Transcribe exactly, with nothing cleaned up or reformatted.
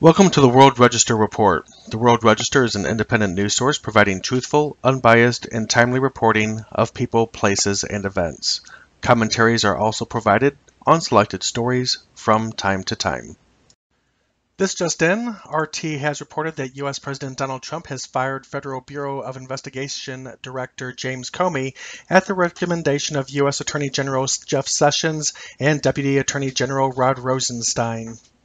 Welcome to the World Register Report. The World Register is an independent news source providing truthful, unbiased, and timely reporting of people, places, and events. Commentaries are also provided on selected stories from time to time. This just in, R T has reported that U S President Donald Trump has fired Federal Bureau of Investigation Director James Comey at the recommendation of U S Attorney General Jeff Sessions and Deputy Attorney General Rod Rosenstein.